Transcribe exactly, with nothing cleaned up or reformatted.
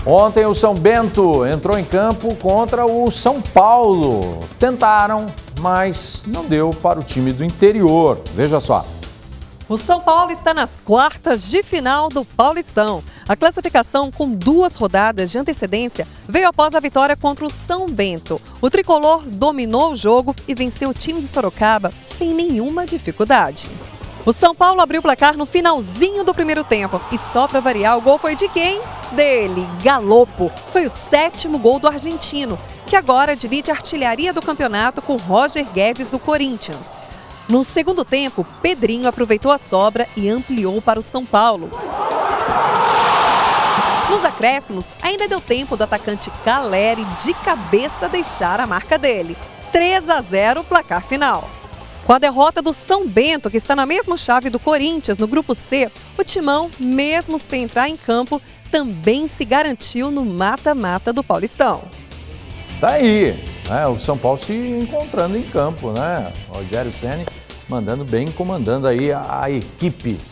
Ontem o São Bento entrou em campo contra o São Paulo. Tentaram, mas não deu para o time do interior. Veja só. O São Paulo está nas quartas de final do Paulistão. A classificação, com duas rodadas de antecedência, veio após a vitória contra o São Bento. O tricolor dominou o jogo e venceu o time de Sorocaba sem nenhuma dificuldade. O São Paulo abriu o placar no finalzinho do primeiro tempo. E só para variar, o gol foi de quem? Dele, Galopo. Foi o sétimo gol do argentino, que agora divide a artilharia do campeonato com Roger Guedes do Corinthians. No segundo tempo, Pedrinho aproveitou a sobra e ampliou para o São Paulo. Nos acréscimos, ainda deu tempo do atacante Caleri de cabeça deixar a marca dele. três a zero o placar final. Com a derrota do São Bento, que está na mesma chave do Corinthians no grupo C, o Timão, mesmo sem entrar em campo, também se garantiu no mata-mata do Paulistão. Tá aí, né? O São Paulo se encontrando em campo, né? Rogério Ceni mandando bem, comandando aí a, a equipe